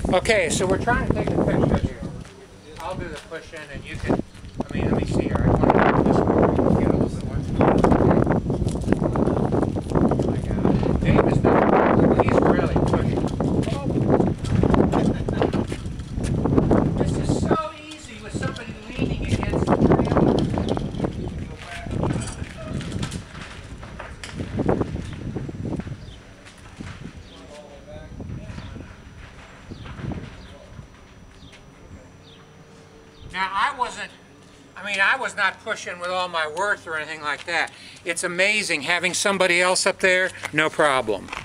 Okay, so we're trying to take a picture here. I'll do the push in and you can, I mean, let me see here. I want to do this one. Get a little bit more. Oh my God. Dave is not, he's really pushing. This is so easy with somebody leaning against the trailer. Now, I was not pushing with all my worth or anything like that. It's amazing having somebody else up there, no problem.